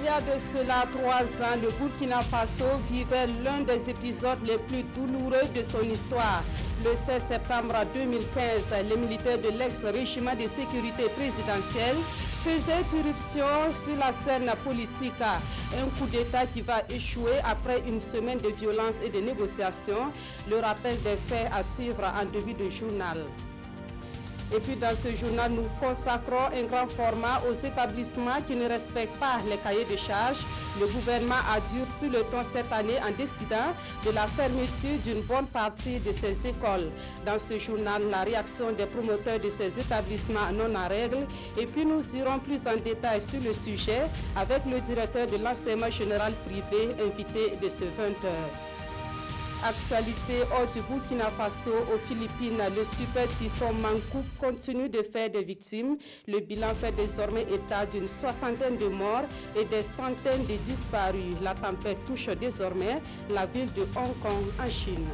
y a de cela 3 ans, le Burkina Faso vivait l'un des épisodes les plus douloureux de son histoire. Le 16 septembre 2015, les militaires de l'ex-régime de sécurité présidentielle faisaient irruption sur la scène politique. Un coup d'État qui va échouer après une semaine de violence et de négociations. Le rappel des faits à suivre en début de journal. Et puis dans ce journal, nous consacrons un grand format aux établissements qui ne respectent pas les cahiers de charges. Le gouvernement a durci le ton cette année en décidant de la fermeture d'une bonne partie de ces écoles. Dans ce journal, la réaction des promoteurs de ces établissements non en règle. Et puis nous irons plus en détail sur le sujet avec le directeur de l'enseignement général privé invité de ce 20h. Actualité hors du Burkina Faso aux Philippines, le super typhon Mangkhut continue de faire des victimes. Le bilan fait désormais état d'une 60aine de morts et des centaines de disparus. La tempête touche désormais la ville de Hong Kong en Chine.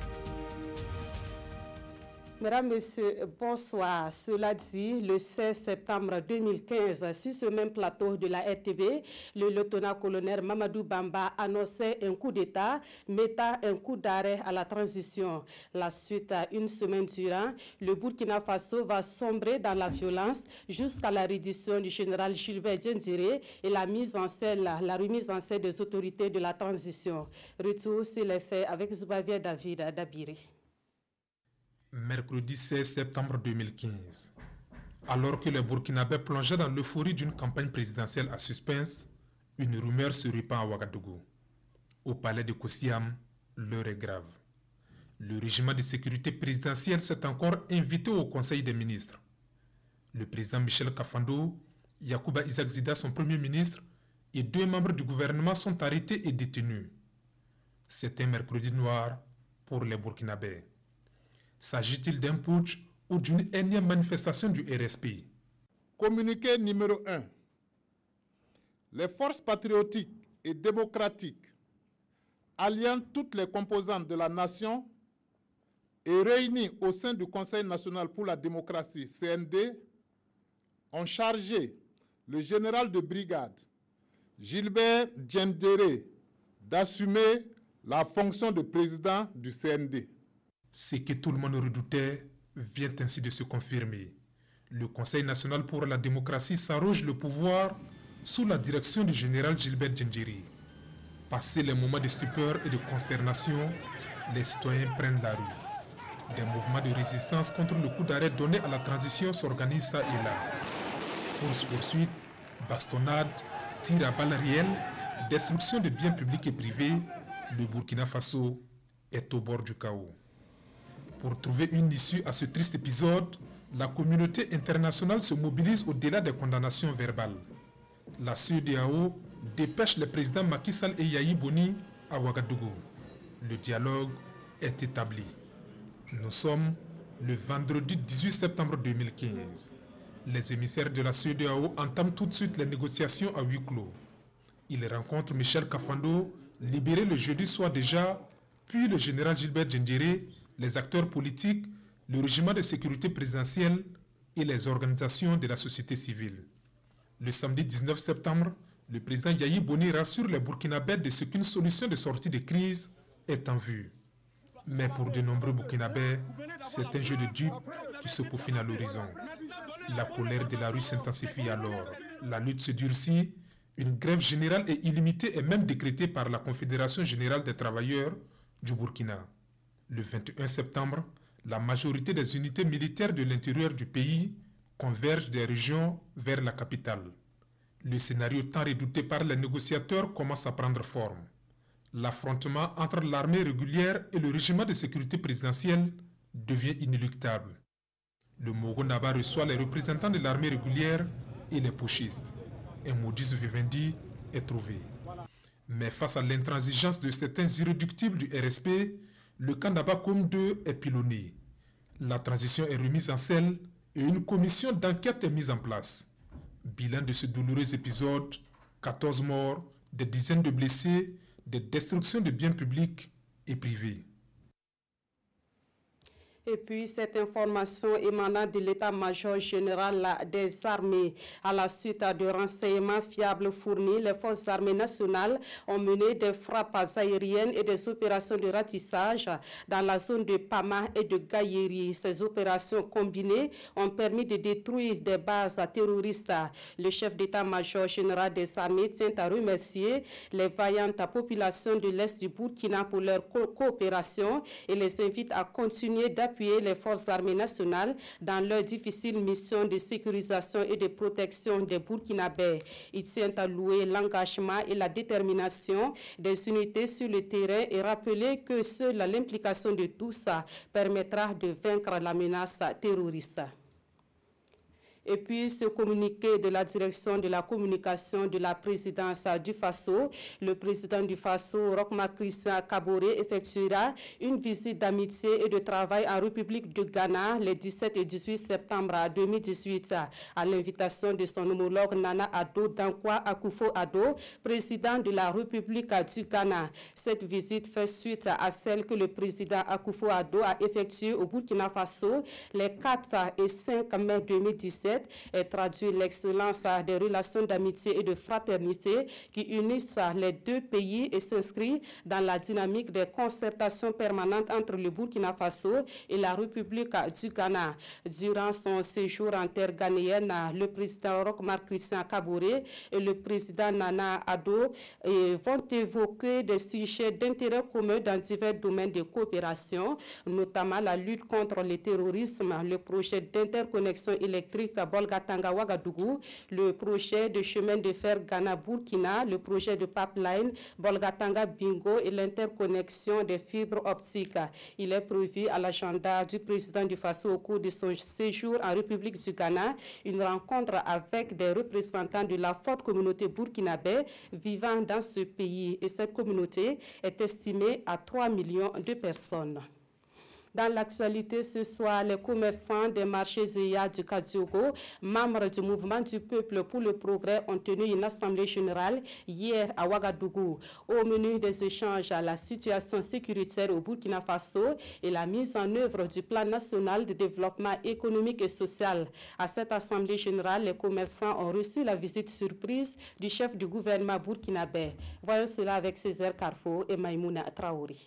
Mesdames, Messieurs, bonsoir. Cela dit, le 16 septembre 2015, sur ce même plateau de la RTV, le lieutenant-colonel Mamadou Bamba annonçait un coup d'État, mettant un coup d'arrêt à la transition. La suite, à une semaine durant, le Burkina Faso va sombrer dans la violence jusqu'à la reddition du général Gilbert Diendéré et la remise en scène des autorités de la transition. Retour sur les faits avec Zoubavier David Dabiri. Mercredi 16 septembre 2015, alors que les Burkinabés plongeaient dans l'euphorie d'une campagne présidentielle à suspense, une rumeur se répand à Ouagadougou. Au palais de Kossiam, l'heure est grave. Le régime de sécurité présidentielle s'est encore invité au Conseil des ministres. Le président Michel Kafando, Yacouba Isaac Zida, son premier ministre, et 2 membres du gouvernement sont arrêtés et détenus. C'est un mercredi noir pour les Burkinabés. S'agit-il d'un putsch ou d'une énième manifestation du RSP? Communiqué numéro 1. Les forces patriotiques et démocratiques, alliant toutes les composantes de la nation et réunies au sein du Conseil national pour la démocratie, CND, ont chargé le général de brigade, Gilbert Diendéré, d'assumer la fonction de président du CND. Ce que tout le monde redoutait vient ainsi de se confirmer. Le Conseil national pour la démocratie s'arroge le pouvoir sous la direction du général Gilbert Diendéré. Passé les moments de stupeur et de consternation, les citoyens prennent la rue. Des mouvements de résistance contre le coup d'arrêt donné à la transition s'organisent ça et là. Course-poursuite, bastonnade, tir à balles réelles, destruction de biens publics et privés, le Burkina Faso est au bord du chaos. Pour trouver une issue à ce triste épisode, la communauté internationale se mobilise au-delà des condamnations verbales. La CEDEAO dépêche le président Macky Sall et Yahi Boni à Ouagadougou. Le dialogue est établi. Nous sommes le vendredi 18 septembre 2015. Les émissaires de la CEDEAO entament tout de suite les négociations à huis clos. Ils rencontrent Michel Kafando, libéré le jeudi soir déjà, puis le général Gilbert Diendéré, les acteurs politiques, le régime de sécurité présidentielle et les organisations de la société civile. Le samedi 19 septembre, le président Yahi Boni rassure les Burkinabés de ce qu'une solution de sortie de crise est en vue. Mais pour de nombreux Burkinabés, c'est un jeu de dupes qui se peaufine à l'horizon. La colère de la rue s'intensifie alors. La lutte se durcit. Une grève générale et illimitée est même décrétée par la Confédération générale des travailleurs du Burkina. Le 21 septembre, la majorité des unités militaires de l'intérieur du pays convergent des régions vers la capitale. Le scénario tant redouté par les négociateurs commence à prendre forme. L'affrontement entre l'armée régulière et le régime de sécurité présidentielle devient inéluctable. Le Mogo Naba reçoit les représentants de l'armée régulière et les putschistes. Un modus vivendi est trouvé. Mais face à l'intransigeance de certains irréductibles du RSP, le camp Nabakoum 2 est pilonné. La transition est remise en selle et une commission d'enquête est mise en place. Bilan de ce douloureux épisode, 14 morts, des dizaines de blessés, des destructions de biens publics et privés. Et puis, cette information émanant de l'état-major général des armées. À la suite de renseignements fiables fournis, les forces armées nationales ont mené des frappes aériennes et des opérations de ratissage dans la zone de Pama et de Gaïeri. Ces opérations combinées ont permis de détruire des bases terroristes. Le chef d'état-major général des armées tient à remercier les vaillantes populations de l'Est du Burkina pour leur coopération et les invite à continuer d'appuyer les forces armées nationales dans leur difficile mission de sécurisation et de protection des Burkinabés. Il tient à louer l'engagement et la détermination des unités sur le terrain et rappeler que seule l'implication de tous permettra de vaincre la menace terroriste. Et puis, ce communiqué de la direction de la communication de la présidence du FASO, le président du FASO, Roch-Marc Christian Kaboré, effectuera une visite d'amitié et de travail en République de Ghana les 17 et 18 septembre 2018 à l'invitation de son homologue Nana Addo Dankwa Akufo-Addo, président de la République du Ghana. Cette visite fait suite à celle que le président Akufo-Addo a effectuée au Burkina Faso les 4 et 5 mai 2017 et traduit l'excellence des relations d'amitié et de fraternité qui unissent les deux pays et s'inscrit dans la dynamique des concertations permanentes entre le Burkina Faso et la République du Ghana. Durant son séjour en terre ghanéenne, le président Roch-Marc Christian Kaboré et le président Nana Addo vont évoquer des sujets d'intérêt commun dans divers domaines de coopération, notamment la lutte contre le terrorisme, le projet d'interconnexion électrique Bolgatanga-Ouagadougou, le projet de chemin de fer Ghana-Burkina, le projet de pipeline Bolgatanga-Bingo et l'interconnexion des fibres optiques. Il est prévu à l'agenda du président du FASO au cours de son séjour en République du Ghana une rencontre avec des représentants de la forte communauté burkinabé vivant dans ce pays. Et cette communauté est estimée à 3 millions de personnes. Dans l'actualité ce soir, les commerçants des marchés Zeya du Kadiogo, membres du mouvement du peuple pour le progrès, ont tenu une assemblée générale hier à Ouagadougou. Au menu des échanges à la situation sécuritaire au Burkina Faso et la mise en œuvre du plan national de développement économique et social. À cette assemblée générale, les commerçants ont reçu la visite surprise du chef du gouvernement burkinabé. Voyons cela avec Césaire Carrefour et Maïmouna Traoré.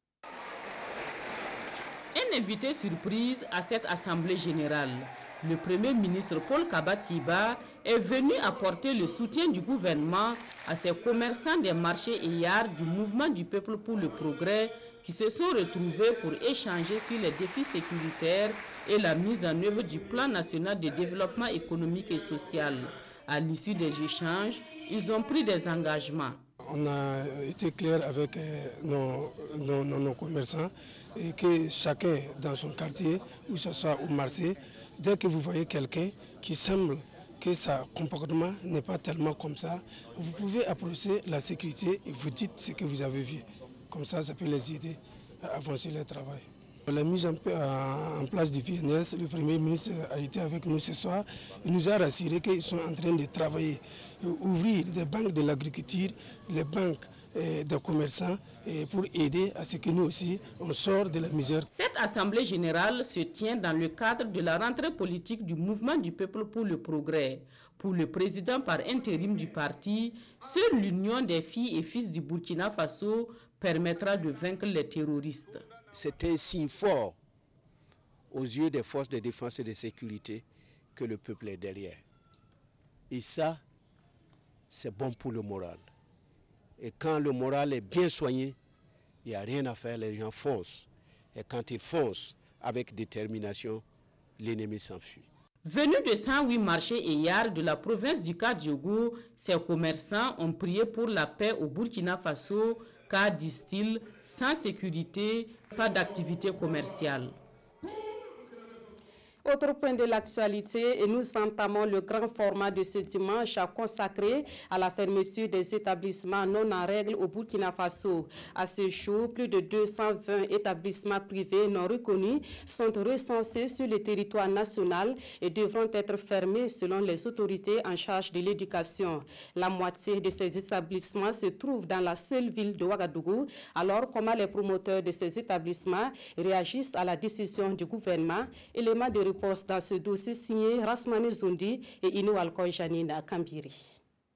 Un invité surprise à cette assemblée générale, le Premier ministre Paul Kabatiba est venu apporter le soutien du gouvernement à ces commerçants des marchés Eyar du mouvement du peuple pour le progrès qui se sont retrouvés pour échanger sur les défis sécuritaires et la mise en œuvre du plan national de développement économique et social. À l'issue des échanges, ils ont pris des engagements. On a été clair avec nos commerçants et que chacun dans son quartier, ou ce soit au marché, dès que vous voyez quelqu'un qui semble que son comportement n'est pas tellement comme ça, vous pouvez approcher la sécurité et vous dites ce que vous avez vu. Comme ça peut les aider à avancer leur travail. La mise en place du PNS, le Premier ministre a été avec nous ce soir. Il nous a rassuré qu'ils sont en train de travailler, ouvrir des banques de l'agriculture, les banques des commerçants pour aider à ce que nous aussi, on sort de la misère. Cette assemblée générale se tient dans le cadre de la rentrée politique du mouvement du peuple pour le progrès. Pour le président par intérim du parti, seule l'union des filles et fils du Burkina Faso permettra de vaincre les terroristes. C'est un signe fort aux yeux des forces de défense et de sécurité que le peuple est derrière. Et ça, c'est bon pour le moral. Et quand le moral est bien soigné, il n'y a rien à faire, les gens foncent. Et quand ils foncent avec détermination, l'ennemi s'enfuit. Venus de 108 marchés Eyar de la province du Kadiogo, ces commerçants ont prié pour la paix au Burkina Faso, car, disent-ils, sans sécurité, pas d'activité commerciale. Autre point de l'actualité, et nous entamons le grand format de ce dimanche consacré à la fermeture des établissements non en règle au Burkina Faso. À ce jour, plus de 220 établissements privés non reconnus sont recensés sur le territoire national et devront être fermés selon les autorités en charge de l'éducation. La moitié de ces établissements se trouvent dans la seule ville de Ouagadougou. Alors, comment les promoteurs de ces établissements réagissent à la décision du gouvernement? Élément de réponse dans ce dossier signé Rasmane Zoundi et Inou Alkoy Janina Kambiri.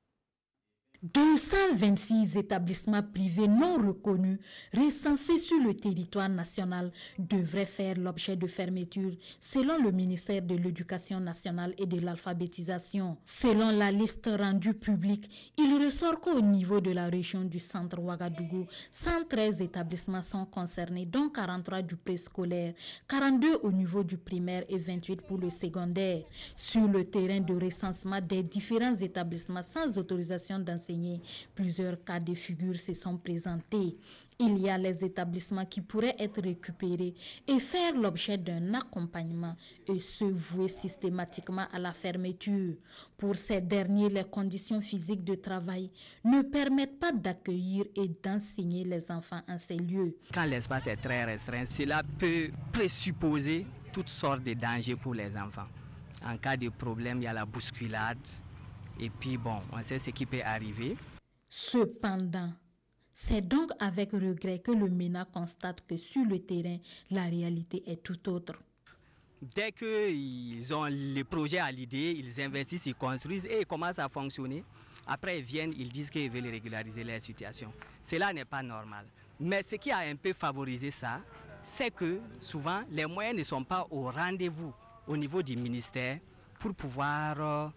226 établissements privés non reconnus recensés sur le territoire national devraient faire l'objet de fermeture selon le ministère de l'Éducation nationale et de l'alphabétisation. Selon la liste rendue publique, il ressort qu'au niveau de la région du centre Ouagadougou, 113 établissements sont concernés, dont 43 du préscolaire, 42 au niveau du primaire et 28 pour le secondaire. Sur le terrain de recensement des différents établissements sans autorisation d'enseigner, plusieurs cas de figure se sont présentés. Il y a les établissements qui pourraient être récupérés et faire l'objet d'un accompagnement et se vouer systématiquement à la fermeture. Pour ces derniers, les conditions physiques de travail ne permettent pas d'accueillir et d'enseigner les enfants en ces lieux. Quand l'espace est très restreint, cela peut présupposer toutes sortes de dangers pour les enfants. En cas de problème, il y a la bousculade. Et puis bon, on sait ce qui peut arriver. Cependant, c'est donc avec regret que le MENA constate que sur le terrain, la réalité est tout autre. Dès qu'ils ont le projet à l'idée, ils investissent, ils construisent et ils commencent à fonctionner. Après, ils viennent, ils disent qu'ils veulent régulariser leur situation. Cela n'est pas normal. Mais ce qui a un peu favorisé ça, c'est que souvent, les moyens ne sont pas au rendez-vous au niveau du ministère pour pouvoir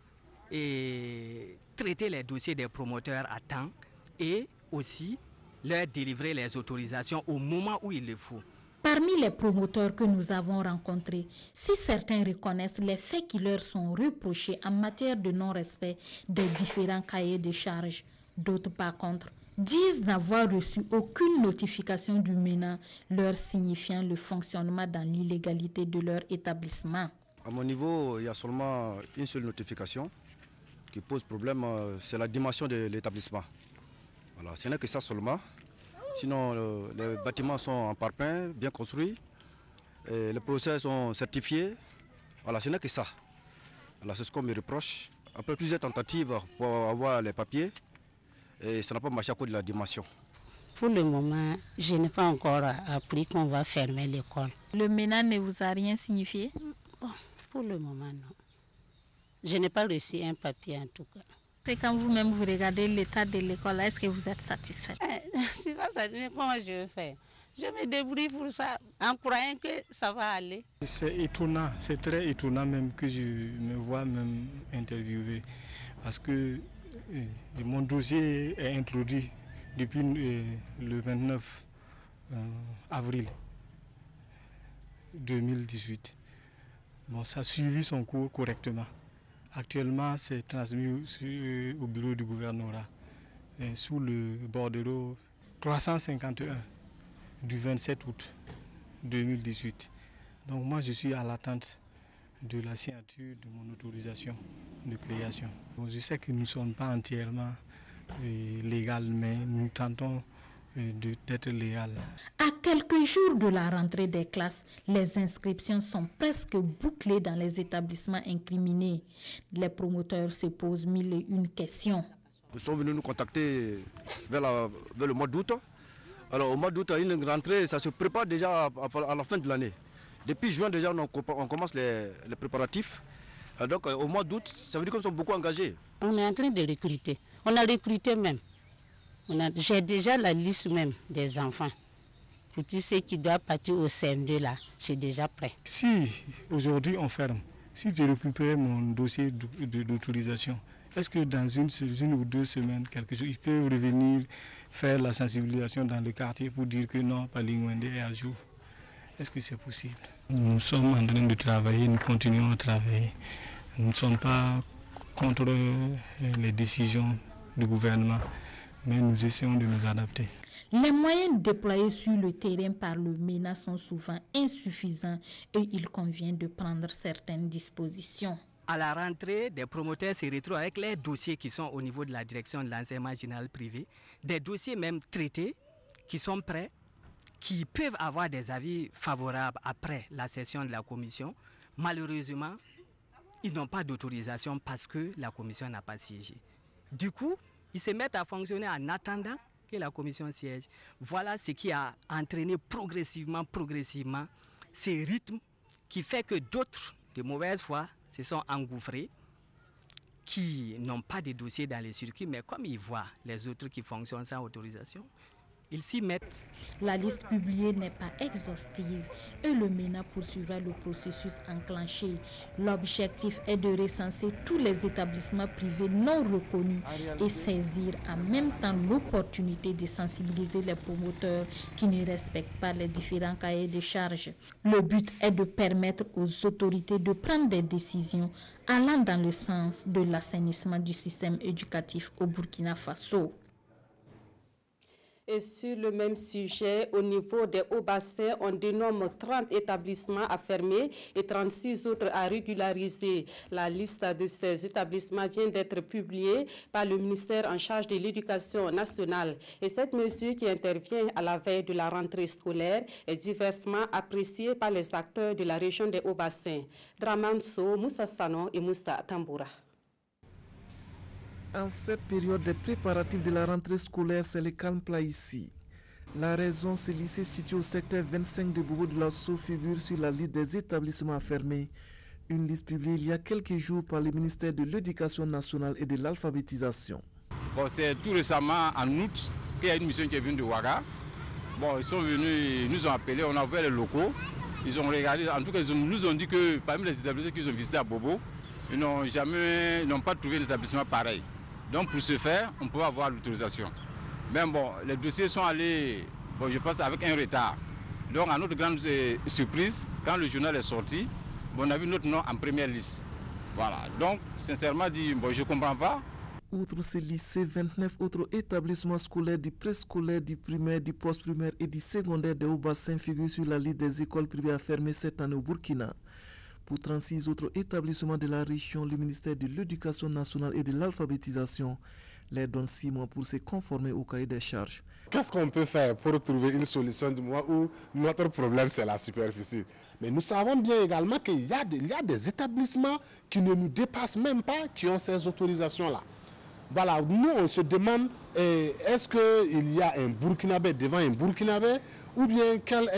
et traiter les dossiers des promoteurs à temps et aussi leur délivrer les autorisations au moment où il le faut. Parmi les promoteurs que nous avons rencontrés, si certains reconnaissent les faits qui leur sont reprochés en matière de non-respect des différents cahiers de charges, d'autres par contre disent n'avoir reçu aucune notification du MENA leur signifiant le fonctionnement dans l'illégalité de leur établissement. À mon niveau, il y a seulement une seule notification qui pose problème, c'est la dimension de l'établissement. Voilà, ce n'est que ça seulement. Sinon, les bâtiments sont en parpaing, bien construits, et les procès sont certifiés. Voilà, ce n'est que ça. Voilà, c'est ce qu'on me reproche. Après plusieurs tentatives pour avoir les papiers, et ça n'a pas marché à cause de la dimension. Pour le moment, je n'ai pas encore appris qu'on va fermer l'école. Le MENA ne vous a rien signifié? Bon, pour le moment, non. Je n'ai pas reçu un papier en tout cas. Et quand vous-même vous regardez l'état de l'école, est-ce que vous êtes satisfait? C'est pas ça, mais comment je vais faire? Je me débrouille pour ça, en croyant que ça va aller. C'est étonnant, c'est très étonnant même que je me vois même interviewé. Parce que mon dossier est introduit depuis le 29 avril 2018. Bon, ça a suivi son cours correctement. Actuellement, c'est transmis au bureau du gouvernorat sous le bordereau 351 du 27 août 2018. Donc moi, je suis à l'attente de la signature de mon autorisation de création. Bon, je sais que nous ne sommes pas entièrement légaux, mais nous tentons d'être légal. À quelques jours de la rentrée des classes, les inscriptions sont presque bouclées dans les établissements incriminés. Les promoteurs se posent mille et une questions. Ils sont venus nous contacter vers le mois d'août. Alors au mois d'août, une rentrée, ça se prépare déjà à la fin de l'année. Depuis juin déjà, on commence les préparatifs. Donc au mois d'août, ça veut dire qu'on sont beaucoup engagés. On est en train de recruter. On a recruté même. J'ai déjà la liste même des enfants. Pour tous ceux qui doivent partir au CM2 là, c'est déjà prêt. Si aujourd'hui on ferme, si je récupère mon dossier d'autorisation, est-ce que dans une ou 2 semaines, quelque chose, ils peuvent revenir faire la sensibilisation dans le quartier pour dire que non, Palingwende est à jour? Est-ce que c'est possible? Nous sommes en train de travailler, nous continuons à travailler. Nous ne sommes pas contre les décisions du gouvernement, mais nous essayons de nous adapter. Les moyens déployés sur le terrain par le MENA sont souvent insuffisants et il convient de prendre certaines dispositions. À la rentrée, des promoteurs se retrouvent avec les dossiers qui sont au niveau de la direction de l'enseignement général privé, des dossiers même traités qui sont prêts, qui peuvent avoir des avis favorables après la session de la commission. Malheureusement, ils n'ont pas d'autorisation parce que la commission n'a pas siégé. Du coup, ils se mettent à fonctionner en attendant que la commission siège. Voilà ce qui a entraîné progressivement ces rythmes qui fait que d'autres, de mauvaise foi, se sont engouffrés, qui n'ont pas de dossiers dans les circuits, mais comme ils voient les autres qui fonctionnent sans autorisation, ils s'y mettent. La liste publiée n'est pas exhaustive et le MENA poursuivra le processus enclenché. L'objectif est de recenser tous les établissements privés non reconnus et saisir en même temps l'opportunité de sensibiliser les promoteurs qui ne respectent pas les différents cahiers de charges. Le but est de permettre aux autorités de prendre des décisions allant dans le sens de l'assainissement du système éducatif au Burkina Faso. Et sur le même sujet, au niveau des hauts bassins, on dénomme 30 établissements à fermer et 36 autres à régulariser. La liste de ces établissements vient d'être publiée par le ministère en charge de l'Éducation nationale. Et cette mesure qui intervient à la veille de la rentrée scolaire est diversement appréciée par les acteurs de la région des hauts bassins. Draman So, Moussa Sano et Moussa Tamboura. En cette période des préparatifs de la rentrée scolaire, c'est le calme plat ici. La raison, ces lycées situés au secteur 25 de Bobo de la Sceaux figurent sur la liste des établissements à fermer. Une liste publiée il y a quelques jours par le ministère de l'Éducation nationale et de l'alphabétisation. Bon, c'est tout récemment, en août, qu'il y a une mission qui est venue de Ouaga. Bon, ils sont venus, ils nous ont appelés, on a ouvert les locaux. Ils ont regardé, en tout cas, ils nous ont dit que parmi les établissements qu'ils ont visités à Bobo, ils n'ont pas trouvé d'établissement pareil. Donc pour ce faire, on peut avoir l'autorisation. Mais bon, les dossiers sont allés, bon, je pense, avec un retard. Donc à notre grande surprise, quand le journal est sorti, bon, on a vu notre nom en première liste. Voilà, donc sincèrement dit, bon, je ne comprends pas. Outre ces lycées, 29 autres établissements scolaires du préscolaire, du primaire, du post-primaire et du secondaire de Haut-Bassin figurent sur la liste des écoles privées à fermer cette année au Burkina. Pour 36 autres établissements de la région, le ministère de l'Éducation nationale et de l'alphabétisation leur donne 6 mois pour se conformer au cahier des charges. Qu'est-ce qu'on peut faire pour trouver une solution du moment où notre problème c'est la superficie? Mais nous savons bien également qu'il y a des établissements qui ne nous dépassent même pas, qui ont ces autorisations-là. Voilà, nous on se demande, est-ce qu'il y a un Burkinabé devant un Burkinabé ou bien quel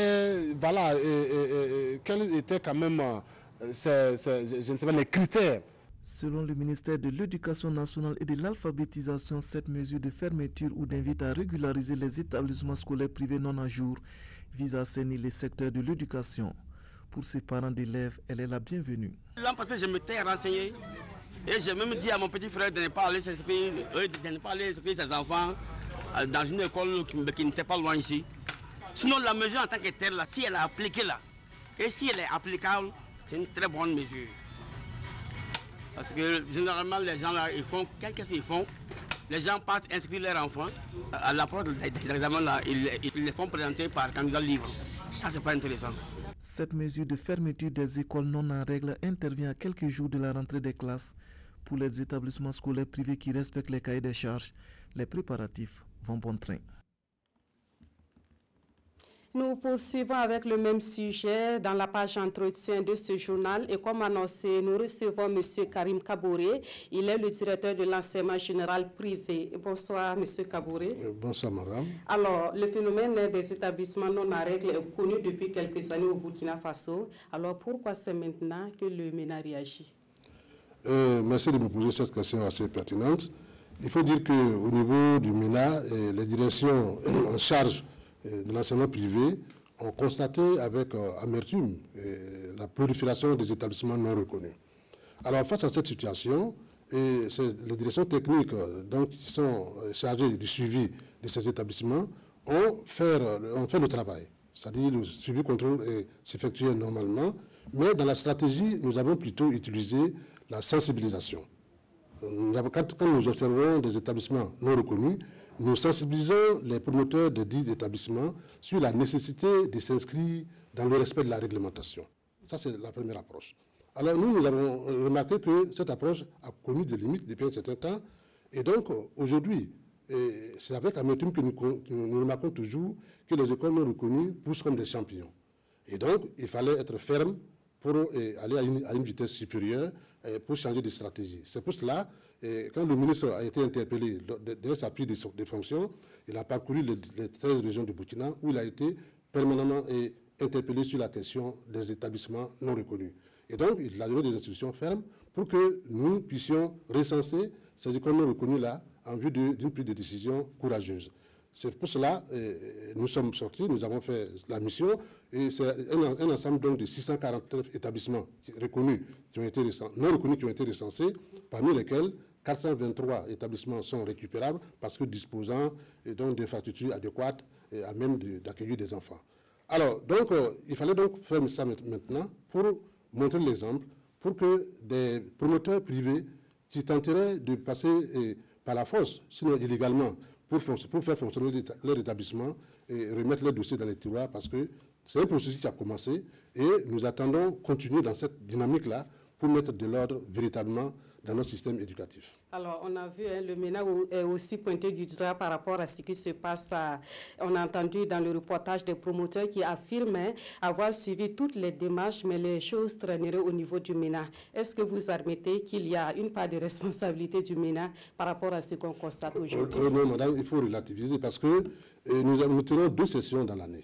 était quand même... je ne sais pas, les critères. Selon le ministère de l'Éducation nationale et de l'alphabétisation, cette mesure de fermeture ou d'invite à régulariser les établissements scolaires privés non à jour vise à assainir les secteurs de l'éducation. Pour ses parents d'élèves, elle est la bienvenue. L'an passé, je m'étais renseigné et j'ai même dit à mon petit frère de ne pas aller s'inscrire, ses enfants dans une école qui n'était pas loin ici. Sinon, la mesure en tant que telle, si elle est appliquée là, et si elle est applicable, c'est une très bonne mesure. Parce que généralement, les gens là, ils font, qu'est-ce qu'ils font? Les gens partent inscrire leurs enfants. À l'approche de l'examen là, ils les font présenter par candidat libre. Ça, c'est pas intéressant. Cette mesure de fermeture des écoles non en règle intervient à quelques jours de la rentrée des classes. Pour les établissements scolaires privés qui respectent les cahiers des charges, les préparatifs vont bon train. Nous poursuivons avec le même sujet dans la page entretien de ce journal et comme annoncé, nous recevons M. Karim Kabouré. Il est le directeur de l'enseignement général privé. Bonsoir M. Kabouré. Bonsoir madame. Alors, le phénomène des établissements non à règle est connu depuis quelques années au Burkina Faso. Alors, pourquoi c'est maintenant que le MENA réagit? Merci de me poser cette question assez pertinente. Il faut dire qu'au niveau du MENA, les directions en charge de l'enseignement privé ont constaté avec amertume la prolifération des établissements non reconnus. Alors face à cette situation, les directions techniques donc, qui sont chargées du suivi de ces établissements ont fait le travail. C'est-à-dire le suivi contrôle s'effectuait normalement, mais dans la stratégie, nous avons plutôt utilisé la sensibilisation. Quand nous observons des établissements non reconnus, nous sensibilisons les promoteurs de dits établissements sur la nécessité de s'inscrire dans le respect de la réglementation. Ça, c'est la première approche. Alors, nous avons remarqué que cette approche a connu des limites depuis un certain temps. Et donc, aujourd'hui, c'est avec amertume que nous remarquons toujours que les écoles non reconnues poussent comme des champions. Et donc, il fallait être ferme pour aller à une vitesse supérieure pour changer de stratégie. C'est pour cela, quand le ministre a été interpellé dès sa prise de fonctions, il a parcouru les 13 régions de Burkina où il a été permanemment interpellé sur la question des établissements non reconnus. Et donc, il a donné des instructions fermes pour que nous puissions recenser ces écoles non reconnues-là en vue d'une prise de décision courageuse. C'est pour cela que nous sommes sortis, nous avons fait la mission, et c'est un ensemble donc de 649 établissements reconnus qui ont été non reconnus qui ont été recensés, parmi lesquels 423 établissements sont récupérables parce que disposant donc d'infrastructures adéquates à même d'accueillir des enfants. Alors, donc, il fallait donc faire ça maintenant pour montrer l'exemple, pour que des promoteurs privés qui tenteraient de passer par la force, sinon illégalement, pour faire fonctionner leur établissement et remettre leur dossier dans les tiroirs, parce que c'est un processus qui a commencé et nous attendons continuer dans cette dynamique-là pour mettre de l'ordre véritablement dans notre système éducatif. Alors, on a vu le MENA est aussi pointé du doigt par rapport à ce qui se passe. On a entendu dans le reportage des promoteurs qui affirment avoir suivi toutes les démarches, mais les choses traîneraient au niveau du MENA. Est-ce que vous admettez qu'il y a une part de responsabilité du MENA par rapport à ce qu'on constate aujourd'hui? Non, madame, il faut relativiser parce que nous tenons 2 sessions dans l'année.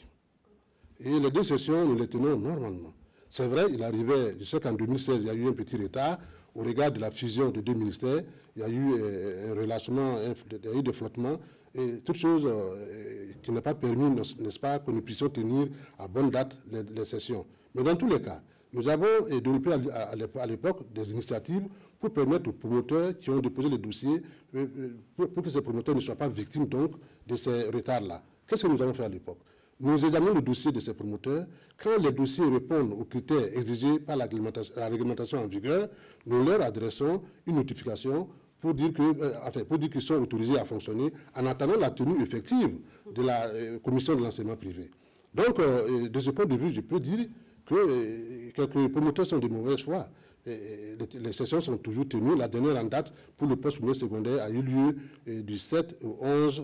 Et les 2 sessions, nous les tenons normalement. C'est vrai, il arrivait, je sais qu'en 2016, il y a eu un petit retard. Au regard de la fusion de 2 ministères, il y a eu un relâchement, il y a eu des flottements, et toute chose qui n'a pas permis, n'est-ce pas, que nous puissions tenir à bonne date les sessions. Mais dans tous les cas, nous avons développé à l'époque des initiatives pour permettre aux promoteurs qui ont déposé les dossiers, pour que ces promoteurs ne soient pas victimes donc de ces retards-là. Qu'est-ce que nous avons fait à l'époque? Nous examinons le dossier de ces promoteurs. Quand les dossiers répondent aux critères exigés par la réglementation en vigueur, nous leur adressons une notification pour dire qu'ils sont autorisés à fonctionner en attendant la tenue effective de la commission de l'enseignement privé. Donc, de ce point de vue, je peux dire que quelques promoteurs sont de mauvais choix. Les sessions sont toujours tenues. La dernière en date pour le poste primaire secondaire a eu lieu du 7 au 11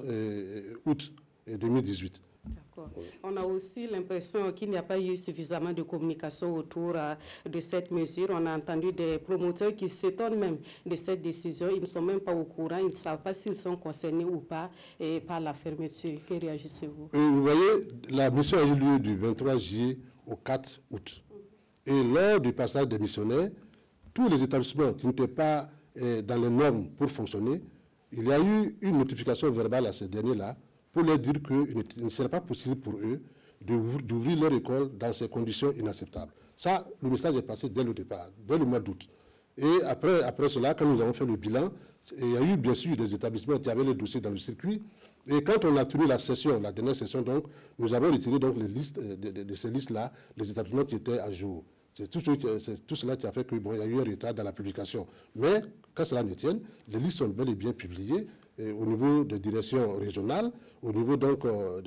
août 2018. D'accord. On a aussi l'impression qu'il n'y a pas eu suffisamment de communication autour de cette mesure. On a entendu des promoteurs qui s'étonnent même de cette décision. Ils ne sont même pas au courant, ils ne savent pas s'ils sont concernés ou pas par la fermeture. Que réagissez-vous? Vous voyez, la mission a eu lieu du 23 juillet au 4 août. Et lors du passage des missionnaires, tous les établissements qui n'étaient pas dans les normes pour fonctionner, il y a eu une notification verbale à ces derniers-là pour leur dire qu'il ne serait pas possible pour eux d'ouvrir leur école dans ces conditions inacceptables. Ça, le message est passé dès le départ, dès le mois d'août. Et après cela, quand nous avons fait le bilan, il y a eu bien sûr des établissements qui avaient les dossiers dans le circuit. Et quand on a tenu la dernière session, donc, nous avons retiré donc les listes de ces listes-là, les établissements qui étaient à jour. C'est tout cela qui a fait qu'il y a eu un retard dans la publication. Mais, quand cela ne tienne, les listes sont bel et bien publiées au niveau des directions régionales, au niveau donc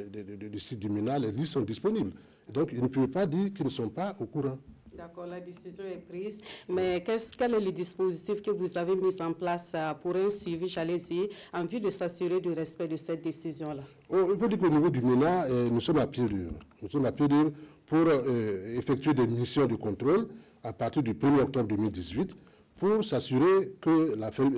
du site du MENA, les listes sont disponibles. Donc, ils ne peuvent pas dire qu'ils ne sont pas au courant. D'accord, la décision est prise. Mais quel est le dispositif que vous avez mis en place pour un suivi, j'allais dire, en vue de s'assurer du respect de cette décision-là? Il faut dire qu'au niveau du MENA, nous sommes à pied dur. Nous sommes à pied dur pour effectuer des missions de contrôle à partir du 1er octobre 2018 pour s'assurer que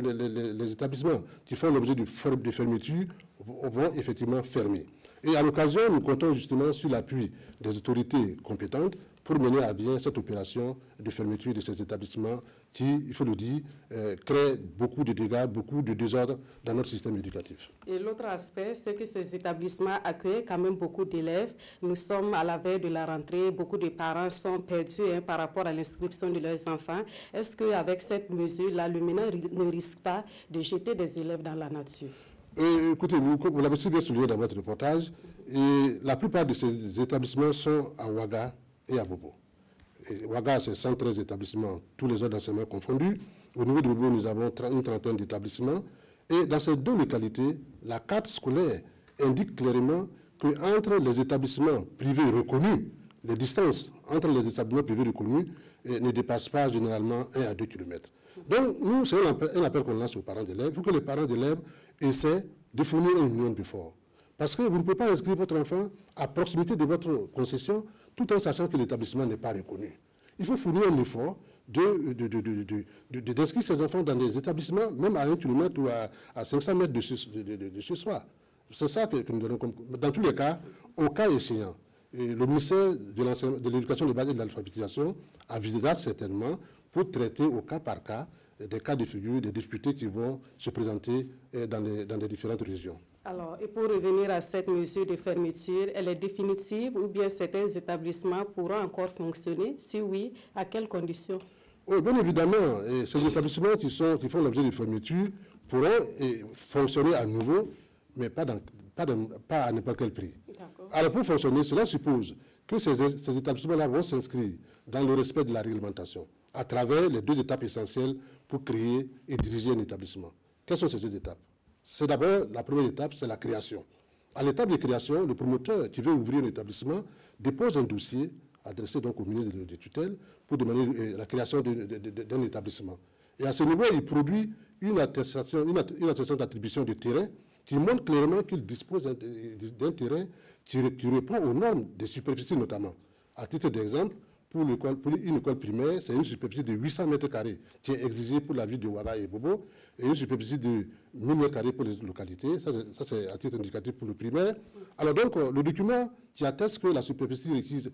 les établissements qui font l'objet de fermeture vont effectivement fermer. Et à l'occasion, nous comptons justement sur l'appui des autorités compétentes pour mener à bien cette opération de fermeture de ces établissements qui, il faut le dire, créent beaucoup de dégâts, beaucoup de désordre dans notre système éducatif. Et l'autre aspect, c'est que ces établissements accueillent quand même beaucoup d'élèves. Nous sommes à la veille de la rentrée, beaucoup de parents sont perdus par rapport à l'inscription de leurs enfants. Est-ce qu'avec cette mesure-là, le MENA ne risque pas de jeter des élèves dans la nature? Écoutez, vous l'avez si bien souligné dans votre reportage, et la plupart de ces établissements sont à Ouaga et à Bobo. Ouaga, c'est 113 établissements, tous les autres d'enseignement confondus. Au niveau de Bobo, nous avons une trentaine d'établissements. Et dans ces deux localités, la carte scolaire indique clairement qu'entre les établissements privés reconnus, les distances entre les établissements privés reconnus ne dépassent pas généralement 1 à 2 km. Donc, nous, c'est un appel qu'on lance aux parents d'élèves pour que les parents d'élèves essaient de fournir un minimum d'efforts. Parce que vous ne pouvez pas inscrire votre enfant à proximité de votre concession tout en sachant que l'établissement n'est pas reconnu. Il faut fournir un effort d'inscrire ses enfants dans des établissements, même à 1 km ou à 500 mètres de chez soi. C'est ça que nous donnons. Dans tous les cas, au cas échéant, le ministère de l'Éducation de base et de l'alphabétisation avisera certainement pour traiter au cas par cas des cas de figure, des difficultés qui vont se présenter dans les différentes régions. Alors, et pour revenir à cette mesure de fermeture, elle est définitive ou bien certains établissements pourront encore fonctionner? Si oui, à quelles conditions? Oui, bien évidemment, ces établissements qui font l'objet de fermeture pourront fonctionner à nouveau, mais pas à n'importe quel prix. Alors, pour fonctionner, cela suppose que ces établissements-là vont s'inscrire dans le respect de la réglementation à travers les 2 étapes essentielles pour créer et diriger un établissement. Quelles sont ces 2 étapes? C'est d'abord, la première étape, c'est la création. À l'étape de création, le promoteur qui veut ouvrir un établissement dépose un dossier adressé donc au ministre de tutelle pour demander la création d'un établissement. Et à ce niveau, il produit une attestation d'attribution de terrain qui montre clairement qu'il dispose d'un terrain qui répond aux normes de superficie notamment. À titre d'exemple, pour une école primaire, c'est une superficie de 800 mètres carrés qui est exigée pour la ville de Ouaga et Bobo, et une superficie de 1000 mètres carrés pour les localités. Ça, c'est à titre indicatif pour le primaire. Alors donc, le document qui atteste que la superficie requise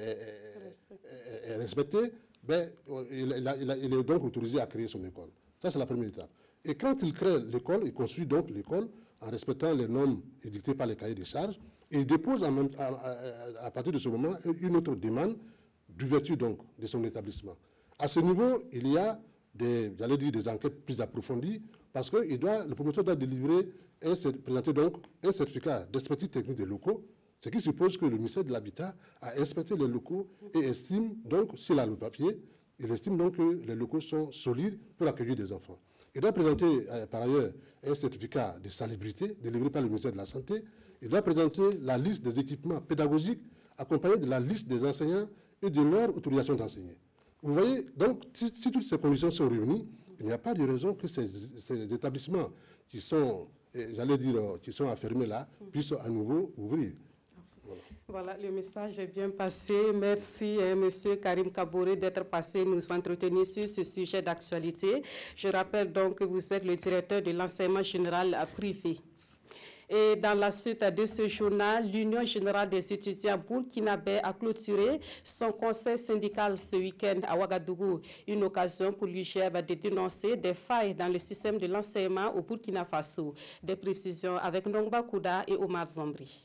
est respectée, ben, il est donc autorisé à créer son école. Ça, c'est la première étape. Et quand il crée l'école, il construit donc l'école en respectant les normes édictées par les cahiers des charges, et il dépose à partir de ce moment une autre demande d'ouverture donc de son établissement. À ce niveau, il y a des enquêtes plus approfondies parce que le promoteur doit présenter donc un certificat d'expertise technique des locaux, ce qui suppose que le ministère de l'Habitat a inspecté les locaux et estime donc, s'il a le papier, il estime donc que les locaux sont solides pour accueillir des enfants. Il doit présenter par ailleurs un certificat de salubrité délivré par le ministère de la Santé. Il doit présenter la liste des équipements pédagogiques accompagnée de la liste des enseignants et de leur autorisation d'enseigner. Vous voyez, donc, si toutes ces conditions sont réunies, il n'y a pas de raison que ces établissements qui sont, qui sont affermés là, puissent à nouveau ouvrir. Voilà, le message est bien passé. Merci, Monsieur Karim Kaboré, d'être passé nous entretenir sur ce sujet d'actualité. Je rappelle donc que vous êtes le directeur de l'enseignement général privé. Et dans la suite de ce journal, l'Union générale des étudiants burkinabés a clôturé son conseil syndical ce week-end à Ouagadougou. Une occasion pour l'UGEB de dénoncer des failles dans le système de l'enseignement au Burkina Faso. Des précisions avec Nongba Kouda et Omar Zambri.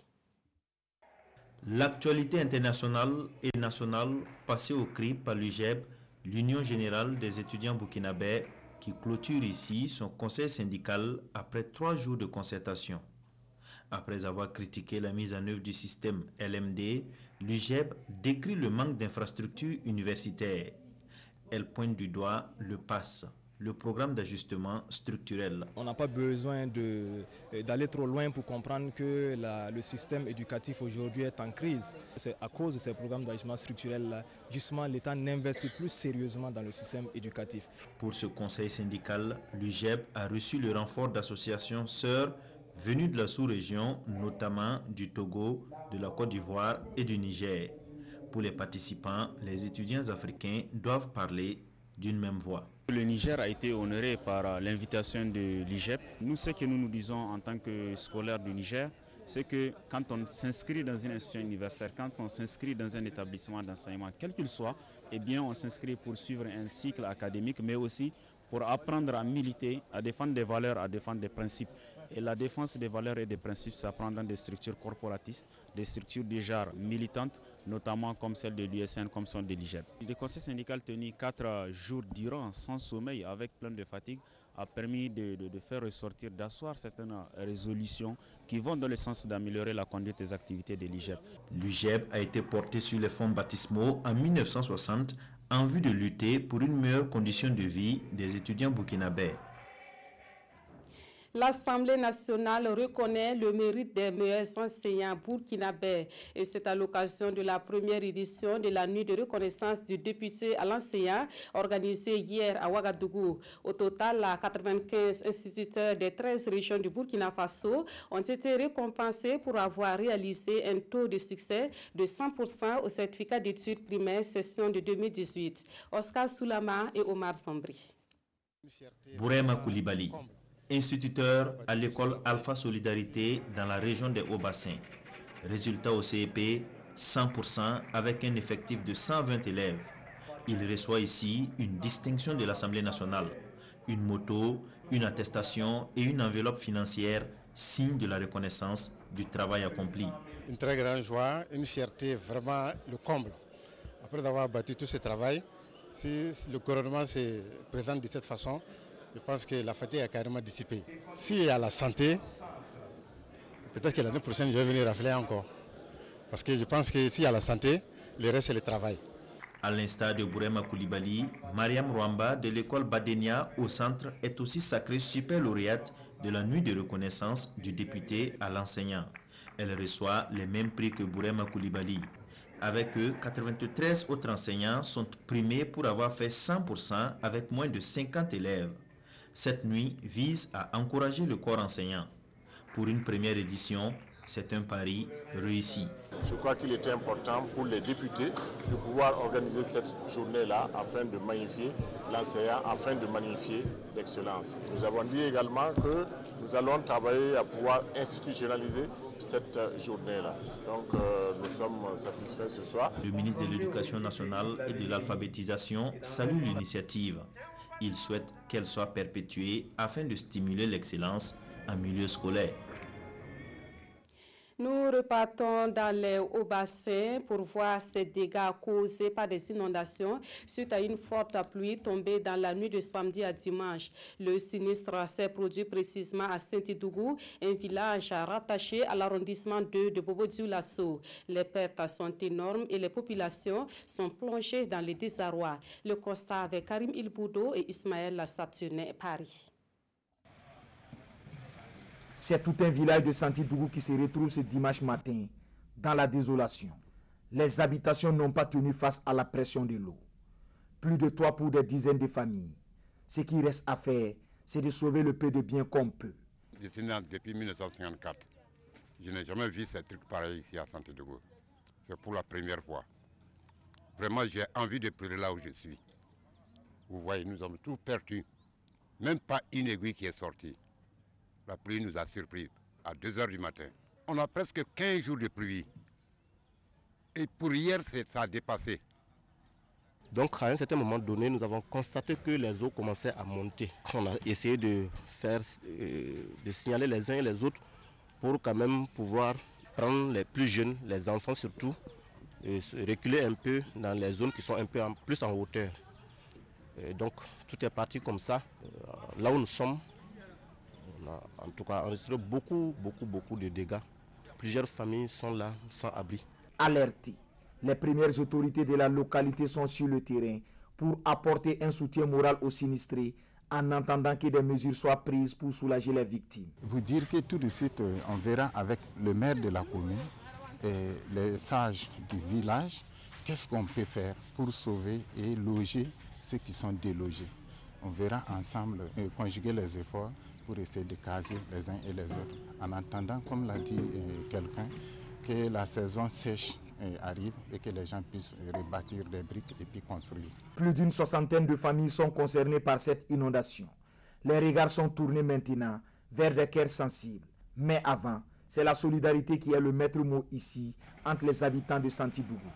L'actualité internationale et nationale passée au crible par l'UGEB, l'Union générale des étudiants burkinabés, qui clôture ici son conseil syndical après 3 jours de concertation. Après avoir critiqué la mise en œuvre du système LMD, l'UGEB décrit le manque d'infrastructures universitaires. Elle pointe du doigt le PASS, le programme d'ajustement structurel. On n'a pas besoin d'aller trop loin pour comprendre que le système éducatif aujourd'hui est en crise. C'est à cause de ces programmes d'ajustement structurel, justement, l'État n'investit plus sérieusement dans le système éducatif. Pour ce conseil syndical, l'UGEB a reçu le renfort d'associations sœurs venues de la sous-région, notamment du Togo, de la Côte d'Ivoire et du Niger. Pour les participants, les étudiants africains doivent parler d'une même voix. Le Niger a été honoré par l'invitation de l'IGEP. Nous, ce que nous disons en tant que scolaires du Niger, c'est que quand on s'inscrit dans une institution universitaire, quand on s'inscrit dans un établissement d'enseignement, quel qu'il soit, eh bien on s'inscrit pour suivre un cycle académique, mais aussi pour apprendre à militer, à défendre des valeurs, à défendre des principes. Et la défense des valeurs et des principes s'apprend dans des structures corporatistes, des structures déjà militantes, notamment comme celle de l'USN, comme celle de l'IGEP. Le conseil syndical tenu 4 jours durant, sans sommeil, avec plein de fatigue, a permis de faire ressortir, d'asseoir certaines résolutions qui vont dans le sens d'améliorer la conduite des activités de l'IGEP. L'IGEP a été porté sur les fonds baptismaux en 1960 en vue de lutter pour une meilleure condition de vie des étudiants burkinabés. L'Assemblée nationale reconnaît le mérite des meilleurs enseignants burkinabés et c'est à l'occasion de la première édition de la nuit de reconnaissance du député à l'enseignant organisée hier à Ouagadougou. Au total, 95 instituteurs des 13 régions du Burkina Faso ont été récompensés pour avoir réalisé un taux de succès de 100% au certificat d'études primaires session de 2018. Oscar Soulama et Omar Zambri. Bourema Koulibaly, instituteur à l'école Alpha Solidarité dans la région des Hauts-Bassins. Résultat au CEP, 100% avec un effectif de 120 élèves. Il reçoit ici une distinction de l'Assemblée nationale, une moto, une attestation et une enveloppe financière, signe de la reconnaissance du travail accompli. Une très grande joie, une fierté, vraiment le comble. Après avoir bâti tout ce travail, si le gouvernement se présente de cette façon, je pense que la fatigue est carrément dissipée. S'il y a la santé, peut-être que l'année prochaine, je vais venir rafler encore. Parce que je pense que s'il y a la santé, le reste, c'est le travail. À l'instar de Bourema Koulibaly, Mariam Rwamba de l'école Badenia au centre est aussi sacrée super lauréate de la nuit de reconnaissance du député à l'enseignant. Elle reçoit les mêmes prix que Bourema Koulibaly. Avec eux, 93 autres enseignants sont primés pour avoir fait 100% avec moins de 50 élèves. Cette nuit vise à encourager le corps enseignant. Pour une première édition, c'est un pari réussi. Je crois qu'il était important pour les députés de pouvoir organiser cette journée-là afin de magnifier l'enseignant, afin de magnifier l'excellence. Nous avons dit également que nous allons travailler à pouvoir institutionnaliser cette journée-là. Donc nous sommes satisfaits ce soir. Le ministre de l'Éducation nationale et de l'alphabétisation salue l'initiative. Il souhaite qu'elle soit perpétuée afin de stimuler l'excellence en milieu scolaire. Nous repartons dans les Hauts-Bassins pour voir ces dégâts causés par des inondations suite à une forte pluie tombée dans la nuit de samedi à dimanche. Le sinistre s'est produit précisément à Saint-Idougou, un village rattaché à l'arrondissement 2 de Bobo-Dioulasso. Les pertes sont énormes et les populations sont plongées dans les désarrois. Le constat avec Karim Ilboudo et Ismaël Sationnet, Paris. C'est tout un village de Saint-Idougou qui se retrouve ce dimanche matin dans la désolation. Les habitations n'ont pas tenu face à la pression de l'eau. Plus de toit pour des dizaines de familles. Ce qui reste à faire, c'est de sauver le peu de biens qu'on peut. Je suis né depuis 1954. Je n'ai jamais vu ces trucs pareils ici à Saint-Idougou. C'est pour la première fois. Vraiment, j'ai envie de pleurer là où je suis. Vous voyez, nous avons tout perdu. Même pas une aiguille qui est sortie. La pluie nous a surpris à 2 h du matin. On a presque 15 jours de pluie. Et pour hier, ça a dépassé. Donc à un certain moment donné, nous avons constaté que les eaux commençaient à monter. On a essayé de signaler les uns et les autres pour quand même pouvoir prendre les plus jeunes, les enfants surtout, et reculer un peu dans les zones qui sont un peu plus en hauteur. Et donc tout est parti comme ça. Là où nous sommes, on a en tout cas enregistré beaucoup de dégâts. Plusieurs familles sont là sans abri. Alertés, les premières autorités de la localité sont sur le terrain pour apporter un soutien moral aux sinistrés en attendant que des mesures soient prises pour soulager les victimes. Vous dire que tout de suite, on verra avec le maire de la commune et les sages du village qu'est-ce qu'on peut faire pour sauver et loger ceux qui sont délogés. On verra ensemble conjuguer les efforts pour essayer de caser les uns et les autres. En attendant, comme l'a dit quelqu'un, que la saison sèche arrive et que les gens puissent rebâtir des briques et puis construire. Plus d'une 60aine de familles sont concernées par cette inondation. Les regards sont tournés maintenant vers des cœurs sensibles. Mais avant, c'est la solidarité qui est le maître mot ici entre les habitants de Saint-Idougou.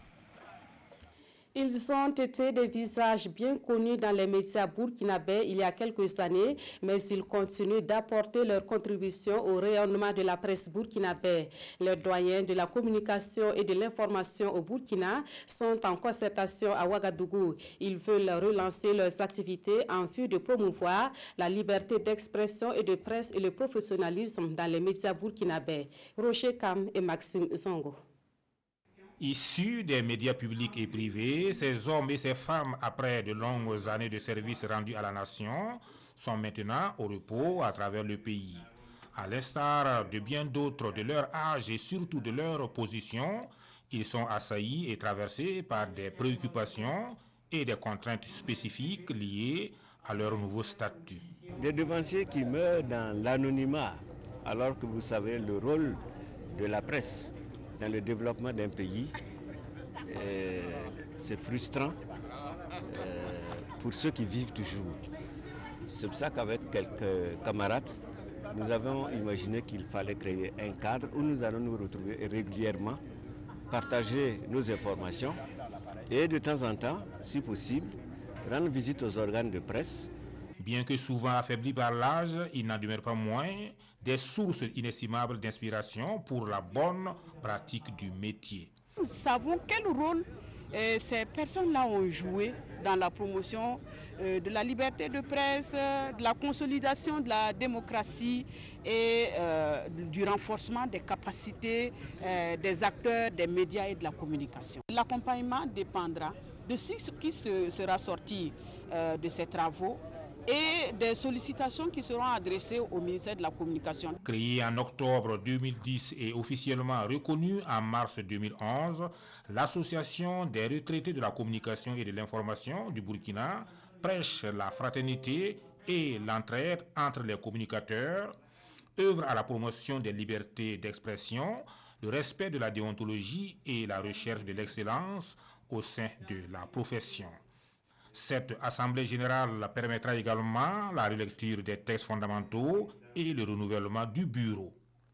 Ils ont été des visages bien connus dans les médias burkinabés il y a quelques années, mais ils continuent d'apporter leur contribution au rayonnement de la presse burkinabé. Les doyens de la communication et de l'information au Burkina sont en concertation à Ouagadougou. Ils veulent relancer leurs activités en vue de promouvoir la liberté d'expression et de presse et le professionnalisme dans les médias burkinabés. Roger Kam et Maxime Zongo. Issus des médias publics et privés, ces hommes et ces femmes, après de longues années de service rendu à la nation, sont maintenant au repos à travers le pays. À l'instar de bien d'autres de leur âge et surtout de leur position, ils sont assaillis et traversés par des préoccupations et des contraintes spécifiques liées à leur nouveau statut. Des devanciers qui meurent dans l'anonymat, alors que vous savez le rôle de la presse dans le développement d'un pays, c'est frustrant pour ceux qui vivent toujours. C'est pour ça qu'avec quelques camarades, nous avons imaginé qu'il fallait créer un cadre où nous allons nous retrouver régulièrement, partager nos informations et de temps en temps, si possible, rendre visite aux organes de presse. Bien que souvent affaiblis par l'âge, il n'en demeure pas moins des sources inestimables d'inspiration pour la bonne pratique du métier. Nous savons quel rôle ces personnes-là ont joué dans la promotion de la liberté de presse, de la consolidation de la démocratie et du renforcement des capacités des acteurs, des médias et de la communication. L'accompagnement dépendra de ce qui sera sorti de ces travaux et des sollicitations qui seront adressées au ministère de la Communication. Créée en octobre 2010 et officiellement reconnue en mars 2011, l'Association des retraités de la communication et de l'information du Burkina prêche la fraternité et l'entraide entre les communicateurs, œuvre à la promotion des libertés d'expression, le respect de la déontologie et la recherche de l'excellence au sein de la profession. Cette assemblée générale permettra également la relecture des textes fondamentaux et le renouvellement du bureau.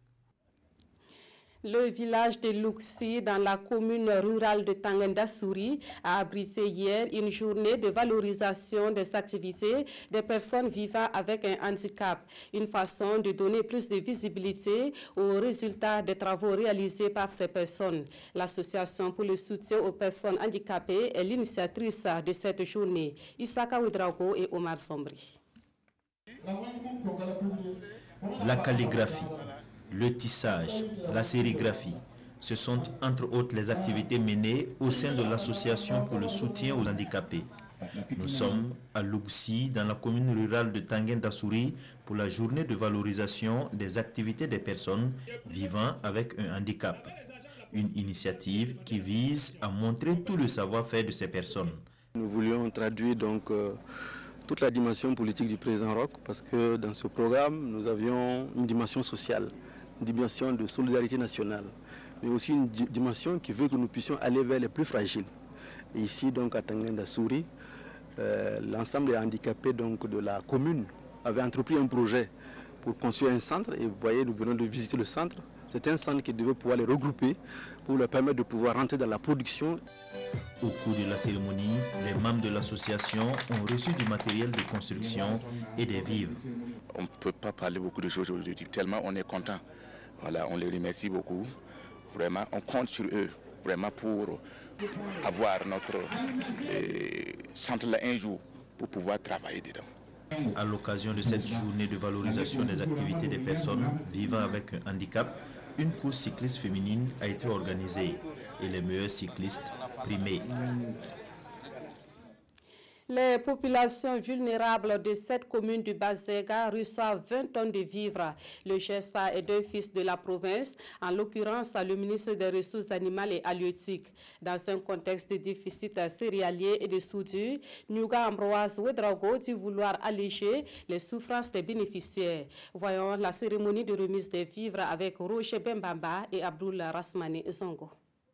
Le village de Luxi, dans la commune rurale de Tangendasouri, a abrité hier une journée de valorisation des activités des personnes vivant avec un handicap, une façon de donner plus de visibilité aux résultats des travaux réalisés par ces personnes. L'association pour le soutien aux personnes handicapées est l'initiatrice de cette journée. Isaka Ouedraogo et Omar Sombri. La calligraphie, le tissage, la sérigraphie, ce sont entre autres les activités menées au sein de l'association pour le soutien aux handicapés. Nous sommes à Luxi, dans la commune rurale de Tangendasouri, pour la journée de valorisation des activités des personnes vivant avec un handicap. Une initiative qui vise à montrer tout le savoir-faire de ces personnes. Nous voulions traduire donc toute la dimension politique du président Roch, parce que dans ce programme, nous avions une dimension sociale, une dimension de solidarité nationale, mais aussi une dimension qui veut que nous puissions aller vers les plus fragiles. Et ici, donc, à Tangendasouri, l'ensemble des handicapés donc, de la commune avait entrepris un projet pour construire un centre. Et vous voyez, nous venons de visiter le centre. C'est un centre qui devait pouvoir les regrouper pour leur permettre de pouvoir rentrer dans la production. Au cours de la cérémonie, les membres de l'association ont reçu du matériel de construction et des vivres. On ne peut pas parler beaucoup de choses aujourd'hui, tellement on est content. Voilà, on les remercie beaucoup. Vraiment, on compte sur eux, vraiment pour avoir notre centre là un jour, pour pouvoir travailler dedans. À l'occasion de cette journée de valorisation des activités des personnes vivant avec un handicap, une course cycliste féminine a été organisée et les meilleurs cyclistes primés. Les populations vulnérables de cette commune du Bazega reçoivent 20 tonnes de vivres. Le geste est d'un fils de la province, en l'occurrence le ministre des Ressources animales et halieutiques. Dans un contexte de déficit céréalier et de soudure, Nuga Ambroise Ouedraogo dit vouloir alléger les souffrances des bénéficiaires. Voyons la cérémonie de remise des vivres avec Roger Bembamba et Abdoul Rasmani Zongo.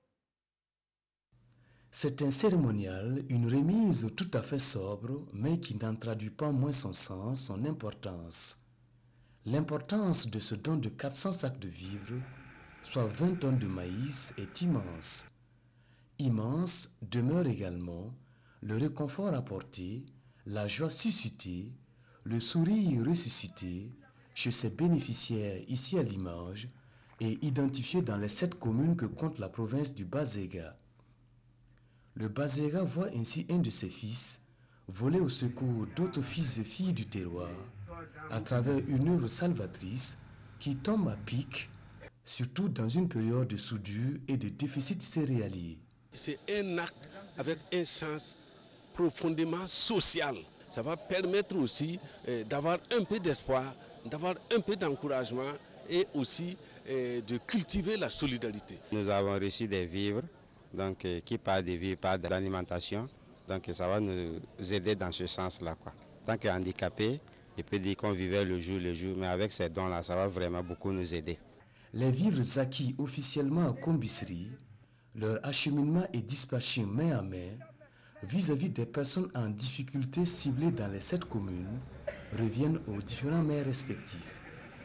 C'est un cérémonial, une remise tout à fait sobre, mais qui n'en traduit pas moins son sens, son importance. L'importance de ce don de 400 sacs de vivres, soit 20 tonnes de maïs, est immense. Immense demeure également le réconfort apporté, la joie suscitée, le sourire ressuscité chez ces bénéficiaires ici à l'image et identifiés dans les 7 communes que compte la province du Bazega. Le Bazega voit ainsi un de ses fils voler au secours d'autres fils et filles du terroir à travers une œuvre salvatrice qui tombe à pic, surtout dans une période de soudure et de déficit céréalier. C'est un acte avec un sens profondément social. ça va permettre aussi d'avoir un peu d'espoir, d'avoir un peu d'encouragement et aussi de cultiver la solidarité. Nous avons reçu des vivres, donc, qui parlent des vivres, parlent de l'alimentation, donc ça va nous aider dans ce sens-là. En tant qu'handicapés, il peut dire qu'on vivait le jour, mais avec ces dons-là, ça va vraiment beaucoup nous aider. Les vivres acquis officiellement à Kombisri, leur acheminement est dispatché main à main vis-à-vis des personnes en difficulté ciblées dans les 7 communes, reviennent aux différents maires respectifs.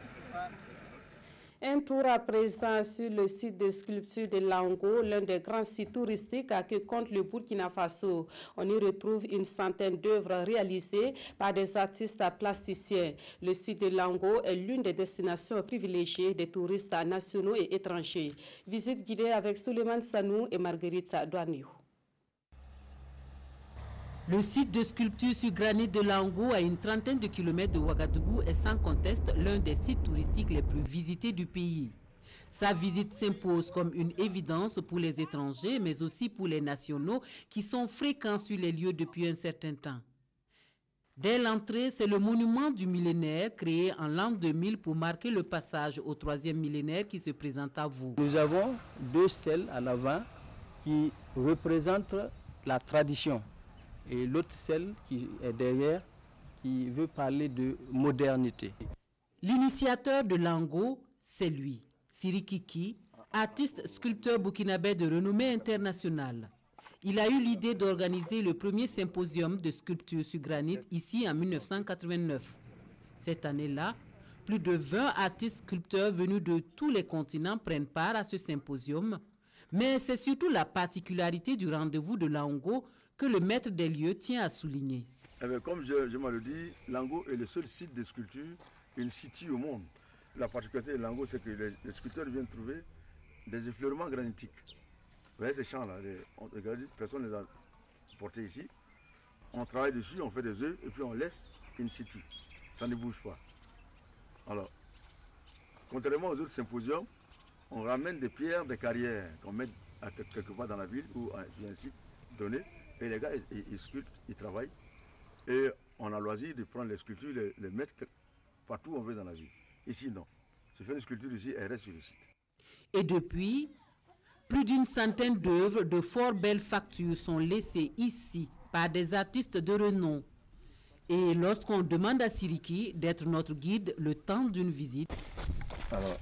Un tour à présent sur le site de sculpture de Lango, l'un des grands sites touristiques que compte le Burkina Faso. On y retrouve une centaine d'œuvres réalisées par des artistes plasticiens. Le site de Lango est l'une des destinations privilégiées des touristes nationaux et étrangers. Visite guidée avec Souleymane Sanou et Marguerite Douaniou. Le site de sculpture sur granit de Lango, à une trentaine de kilomètres de Ouagadougou, est sans conteste l'un des sites touristiques les plus visités du pays. Sa visite s'impose comme une évidence pour les étrangers, mais aussi pour les nationaux qui sont fréquents sur les lieux depuis un certain temps. Dès l'entrée, c'est le monument du millénaire créé en l'an 2000 pour marquer le passage au 3e millénaire qui se présente à vous. Nous avons 2 stèles en avant qui représentent la tradition. Et l'autre, celle qui est derrière, qui veut parler de modernité. L'initiateur de Lango, c'est lui, Siri Kiki, artiste sculpteur burkinabé de renommée internationale. Il a eu l'idée d'organiser le premier symposium de sculpture sur granit ici en 1989. Cette année-là, plus de 20 artistes sculpteurs venus de tous les continents prennent part à ce symposium. Mais c'est surtout la particularité du rendez-vous de Lango que le maître des lieux tient à souligner. Eh bien, comme je m'en le dis, Lango est le seul site de sculpture in situ au monde. La particularité de Lango, c'est que les sculpteurs viennent trouver des effleurements granitiques. Vous voyez ces champs-là, personne ne les a portés ici. On travaille dessus, on fait des œufs et puis on laisse in situ. Ça ne bouge pas. Alors, contrairement aux autres symposiums, on ramène des pierres, des carrières qu'on met quelque part dans la ville ou sur un site donné. Et les gars, ils sculptent, ils travaillent. Et on a loisir de prendre les sculptures, les mettre partout où on veut dans la ville. Ici, non. Si on fait une sculpture ici, elle reste sur le site. Et depuis, plus d'une centaine d'œuvres de fort belles factures sont laissées ici par des artistes de renom. Et lorsqu'on demande à Siriki d'être notre guide le temps d'une visite. Alors,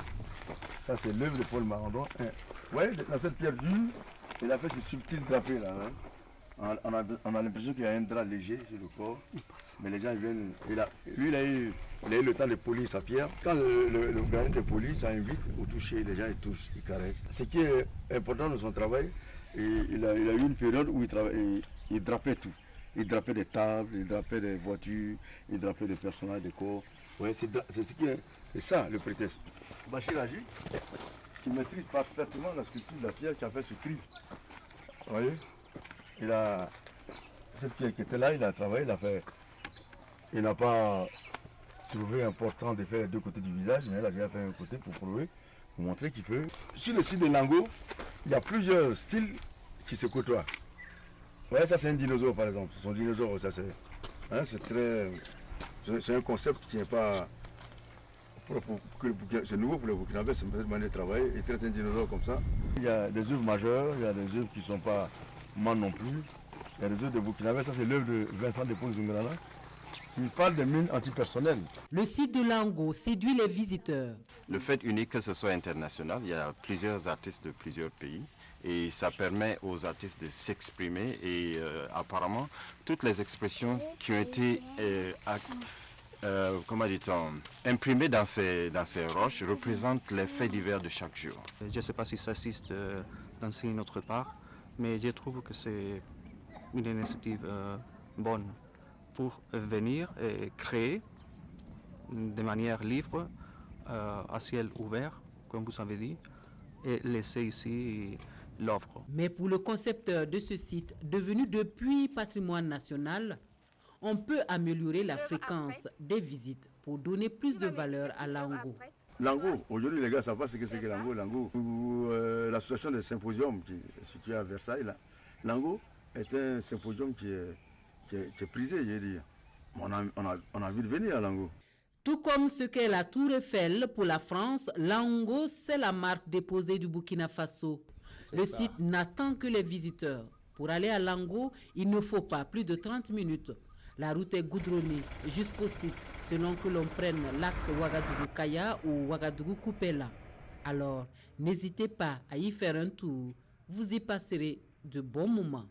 ça c'est l'œuvre de Paul Marandon. Ouais, dans cette pierre dure, il a fait ce subtil drapé là. Hein. On a l'impression qu'il y a un drap léger sur le corps, mais les gens viennent. Lui, il a eu le temps de polir sa pierre. Quand le granit est poli, ça invite au toucher, les gens ils touchent, ils caressent. Ce qui est important dans son travail, il a eu une période où il drapait tout. Il drapait des tables, il drapait des voitures, il drapait des personnages, des corps. Ouais, c'est ça le prétexte. Bachir Agi, qui maîtrise parfaitement la sculpture de la pierre, qui a fait ce cri. Vous voyez? Cette pierre qui était là, il a travaillé, il n'a pas trouvé important de faire les 2 côtés du visage, mais il a déjà fait un côté pour prouver, pour montrer qu'il peut. Sur le site de Lango, il y a plusieurs styles qui se côtoient. Vous voyez, ça c'est un dinosaure par exemple, son dinosaure, ça c'est un concept qui n'est pas... C'est nouveau pour le Burkinabé, c'est une manière de travailler, il traite un dinosaure comme ça. Il y a des œuvres majeures, il y a des œuvres qui ne sont pas moi non plus. Il y a des œuvres de Burkinabé, ça c'est l'œuvre de Vincent de Zungrana, qui parle des mines antipersonnelles. Le site de Lango séduit les visiteurs. Le fait unique que ce soit international, il y a plusieurs artistes de plusieurs pays et ça permet aux artistes de s'exprimer et apparemment toutes les expressions qui ont été comment dit-on, imprimées dans ces roches représentent les faits divers de chaque jour. Je ne sais pas si ça existe dans une autre part, mais je trouve que c'est une initiative bonne pour venir et créer de manière libre, à ciel ouvert, comme vous avez dit, et laisser ici l'œuvre. Mais pour le concepteur de ce site, devenu depuis patrimoine national, on peut améliorer la fréquence des visites pour donner plus de valeur à Lango. Lango, aujourd'hui les gars ne savent pas ce que c'est que Lango. Lango, l'association des symposiums qui est située à Versailles, Lango est un symposium qui est prisé, je veux dire. On a envie de venir à Lango. Tout comme ce qu'est la Tour Eiffel pour la France, Lango, c'est la marque déposée du Burkina Faso. Le site n'attend que les visiteurs. Pour aller à Lango, il ne faut pas plus de 30 minutes. La route est goudronnée jusqu'au site, selon que l'on prenne l'axe Ouagadougou-Kaya ou Ouagadougou-Koupela. Alors, n'hésitez pas à y faire un tour. Vous y passerez de bons moments.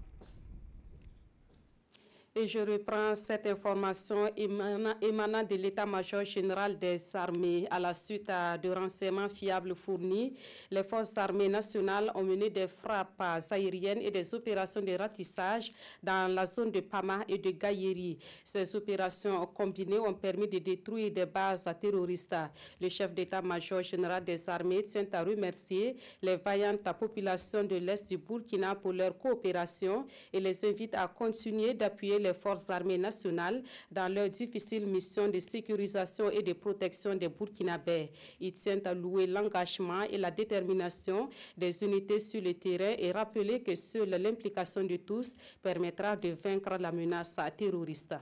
Et je reprends cette information émanant de l'état-major général des armées. À la suite de renseignements fiables fournis, les forces armées nationales ont mené des frappes aériennes et des opérations de ratissage dans la zone de Pama et de Gaïeri. Ces opérations combinées ont permis de détruire des bases terroristes. Le chef d'état-major général des armées tient à remercier les vaillantes populations de l'Est du Burkina pour leur coopération et les invite à continuer d'appuyer les forces armées nationales dans leur difficile mission de sécurisation et de protection des Burkinabés. Ils tiennent à louer l'engagement et la détermination des unités sur le terrain et rappeler que seule l'implication de tous permettra de vaincre la menace terroriste.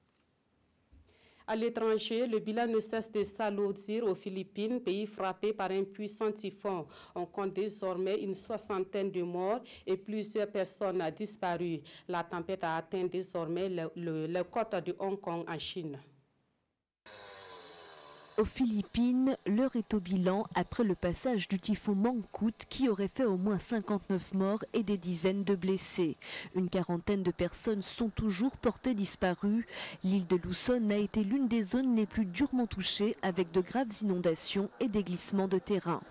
À l'étranger, le bilan ne cesse de s'alourdir aux Philippines, pays frappé par un puissant typhon. On compte désormais une soixantaine de morts et plusieurs personnes disparues. La tempête a atteint désormais le côte de Hong Kong en Chine. Aux Philippines, l'heure est au bilan après le passage du typhon Mangkhut qui aurait fait au moins 59 morts et des dizaines de blessés. Une quarantaine de personnes sont toujours portées disparues. L'île de Luzon a été l'une des zones les plus durement touchées avec de graves inondations et des glissements de terrain.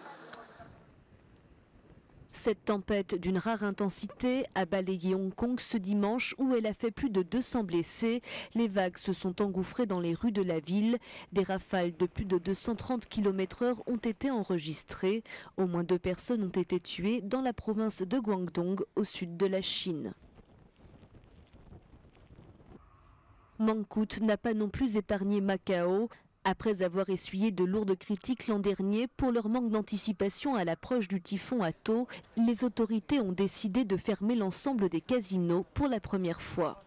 Cette tempête d'une rare intensité a balayé Hong Kong ce dimanche où elle a fait plus de 200 blessés. Les vagues se sont engouffrées dans les rues de la ville. Des rafales de plus de 230 km/h ont été enregistrées. Au moins 2 personnes ont été tuées dans la province de Guangdong au sud de la Chine. Mangkhut n'a pas non plus épargné Macao. Après avoir essuyé de lourdes critiques l'an dernier pour leur manque d'anticipation à l'approche du typhon Ato, les autorités ont décidé de fermer l'ensemble des casinos pour la première fois.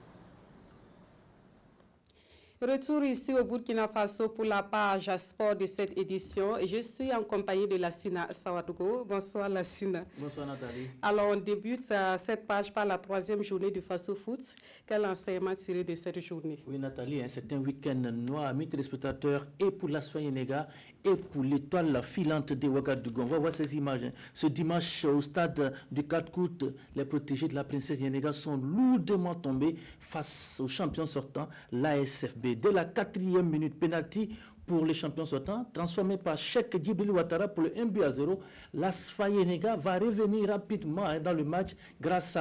Retour ici au Burkina Faso pour la page sport de cette édition. Et je suis en compagnie de Lassina Sawadogo. Bonsoir Lassina. Bonsoir Nathalie. Alors on débute cette page par la 3e journée du Faso Foot. Quel enseignement tiré de cette journée? Oui Nathalie, c'est un week-end noir, amis téléspectateurs, et pour l'Asfa Yenega et pour l'étoile filante de Ouagadougou. On va voir ces images. Ce dimanche au stade du 4 août, les protégés de la princesse Yenega sont lourdement tombés face aux champions sortants, l'ASFB. Dès la 4e minute, penalty pour les champions sortants, transformé par Cheikh Djibril Ouattara pour le 1-0. L'Asfa Yenega va revenir rapidement dans le match grâce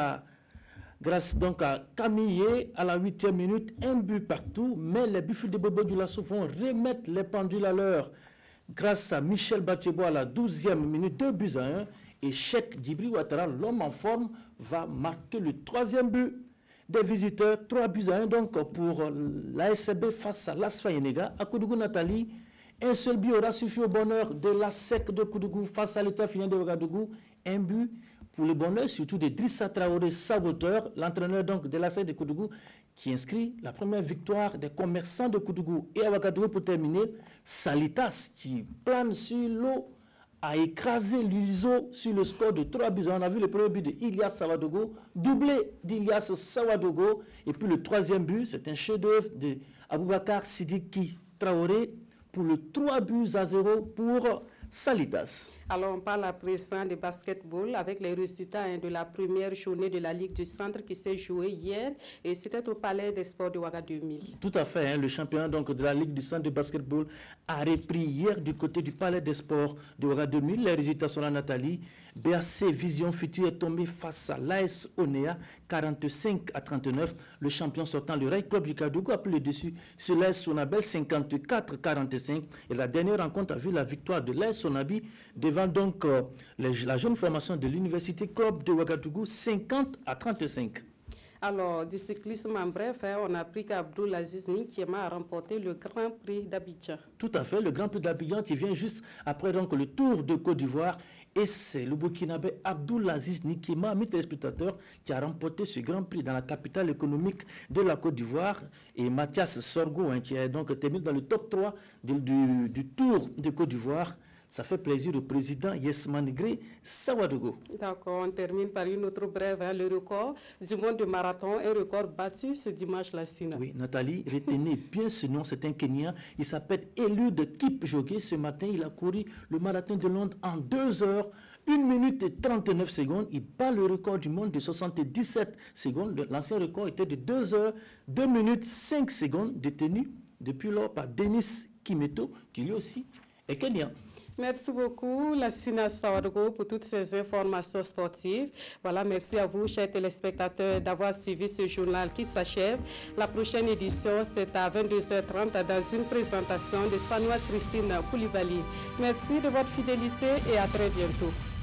donc à Camille à la 8e minute, 1 but partout, mais les Buffles de Bobo du Lasso vont remettre les pendules à l'heure grâce à Michel Bachebo à la 12e minute, 2-1, et Cheikh Djibril Ouattara, l'homme en forme, va marquer le 3e but des visiteurs, 3-1 donc pour l'ASB face à l'Asfa Yenega. À Koudougou Nathalie, un seul but aura suffi au bonheur de la SEC de Koudougou face à l'étoile finale de Ouagadougou, un but pour le bonheur surtout de Drissa Traoré, saboteur, l'entraîneur donc de la SEC de Koudougou, qui inscrit la première victoire des commerçants de Koudougou. Et à Ouagadougou pour terminer, Salitas qui plane sur l'eau a écrasé l'USO sur le score de 3-1. On a vu le premier but de Ilyas Sawadogo, doublé d'Ilyas Sawadogo. Et puis le 3e but, c'est un chef-d'œuvre de Aboubakar Sidiki Traoré pour le 3-0 pour Salitas. Alors on parle à présent de basketball avec les résultats de la première journée de la Ligue du Centre qui s'est jouée hier et c'était au Palais des Sports de Ouaga 2000. Tout à fait, le championnat donc de la Ligue du Centre de basketball a repris hier du côté du Palais des Sports de Ouaga 2000. Les résultats sont là Nathalie. BAC Vision Future est tombé face à l'AS Onea 45-39. Le champion sortant, le Ray Club du Kadougou, a pris le dessus sur l'AS Sonabel 54-45. Et la dernière rencontre a vu la victoire de l'AS Sonabi devant donc la jeune formation de l'Université Club de Ouagadougou 50-35. Alors, du cyclisme en bref, on a appris qu'Abdoulaziz Nikiema a remporté le Grand Prix d'Abidjan. Tout à fait, le Grand Prix d'Abidjan qui vient juste après donc, le Tour de Côte d'Ivoire. Et c'est le Burkinabé Abdoulaziz Nikiema, ami téléspectateur, qui a remporté ce Grand Prix dans la capitale économique de la Côte d'Ivoire. Et Mathias Sorgo, qui est donc terminé dans le top 3 du Tour de Côte d'Ivoire. Ça fait plaisir au président Yesman Gré Sawadogo. D'accord, on termine par une autre brève. Le record du monde de marathon, un record battu ce dimanche, la Sina. Oui, Nathalie, retenez bien ce nom, c'est un Kenyan. Il s'appelle Eliud Kipchoge. Ce matin, il a couru le marathon de Londres en 2 heures, 1 minute et 39 secondes. Il bat le record du monde de 77 secondes. L'ancien record était de 2 heures, 2 minutes, 5 secondes, détenu depuis lors par Denis Kimeto, qui lui aussi est Kenyan. Merci beaucoup, Lassina Sawadogo, pour toutes ces informations sportives. Voilà, merci à vous, chers téléspectateurs, d'avoir suivi ce journal qui s'achève. La prochaine édition, c'est à 22h30 dans une présentation de Sanoua Christine Koulibaly. Merci de votre fidélité et à très bientôt.